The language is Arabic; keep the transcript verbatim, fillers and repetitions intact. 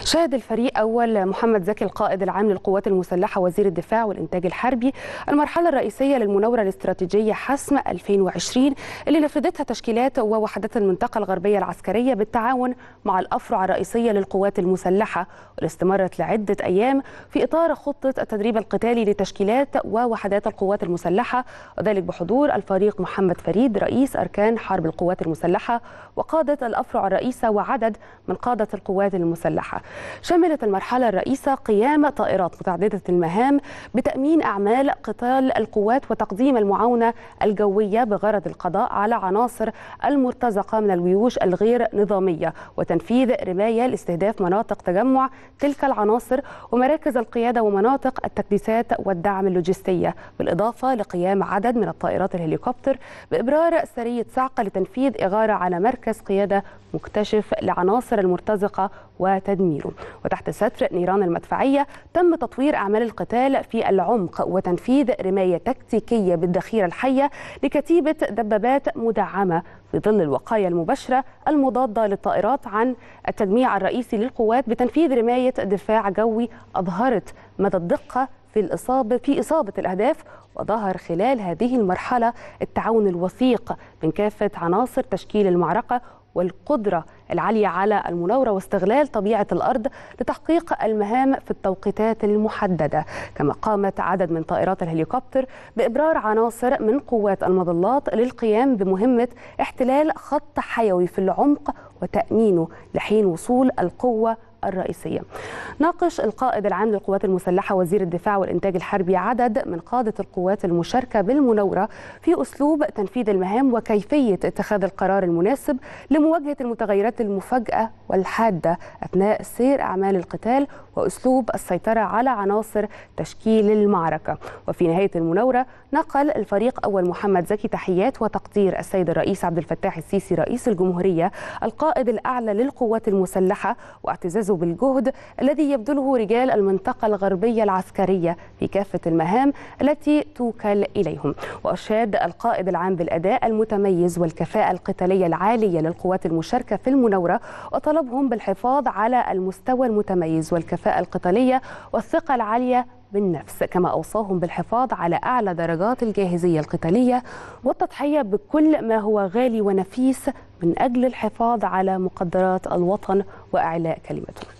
شهد الفريق أول محمد زكي القائد العام للقوات المسلحة وزير الدفاع والإنتاج الحربي المرحلة الرئيسية للمناورة الاستراتيجية حسم ألفين وعشرين اللي نفذتها تشكيلات ووحدات المنطقة الغربية العسكرية بالتعاون مع الأفرع الرئيسية للقوات المسلحة، واللي استمرت لعدة أيام في إطار خطة التدريب القتالي لتشكيلات ووحدات القوات المسلحة، وذلك بحضور الفريق محمد فريد رئيس أركان حرب القوات المسلحة وقادة الأفرع الرئيسة وعدد من قادة القوات المسلحة. شملت المرحلة الرئيسة قيام طائرات متعددة المهام بتأمين أعمال قتال القوات وتقديم المعاونة الجوية بغرض القضاء على عناصر المرتزقة من الجيوش الغير نظامية وتنفيذ رماية لاستهداف مناطق تجمع تلك العناصر ومراكز القيادة ومناطق التكديسات والدعم اللوجستية، بالإضافة لقيام عدد من الطائرات الهليكوبتر بإبرار سرية صعقة لتنفيذ إغارة على مركز قيادة مكتشف لعناصر المرتزقة وتدميره. وتحت ستر نيران المدفعية تم تطوير أعمال القتال في العمق وتنفيذ رماية تكتيكية بالذخيرة الحية لكتيبة دبابات مدعمة في ظل الوقاية المباشرة المضادة للطائرات عن التجميع الرئيسي للقوات بتنفيذ رماية دفاع جوي أظهرت مدى الدقة في الإصابة في إصابة الأهداف. وظهر خلال هذه المرحلة التعاون الوثيق من كافة عناصر تشكيل المعركة والقدرة العالية على المناورة واستغلال طبيعة الأرض لتحقيق المهام في التوقيتات المحددة. كما قامت عدد من طائرات الهليكوبتر بإبرار عناصر من قوات المظلات للقيام بمهمة احتلال خط حيوي في العمق وتأمينه لحين وصول القوة الرئيسية. ناقش القائد العام للقوات المسلحة وزير الدفاع والإنتاج الحربي عدد من قادة القوات المشاركة بالمناورة في أسلوب تنفيذ المهام وكيفية اتخاذ القرار المناسب لمواجهة المتغيرات المفاجئة والحادة أثناء سير أعمال القتال وأسلوب السيطرة على عناصر تشكيل المعركة. وفي نهاية المناورة نقل الفريق أول محمد زكي تحيات وتقدير السيد الرئيس عبد الفتاح السيسي رئيس الجمهورية القائد الأعلى للقوات المسلحة واعتزازه بالجهد الذي يبذله رجال المنطقة الغربية العسكرية في كافة المهام التي توكل إليهم. وأشاد القائد العام بالأداء المتميز والكفاءة القتالية العالية للقوات المشاركة في المناورة وطلبهم بالحفاظ على المستوى المتميز والكفاءة القتالية والثقة العالية بالنفس، كما أوصاهم بالحفاظ على أعلى درجات الجاهزية القتالية والتضحية بكل ما هو غالي ونفيس من أجل الحفاظ على مقدرات الوطن وإعلاء كلمته.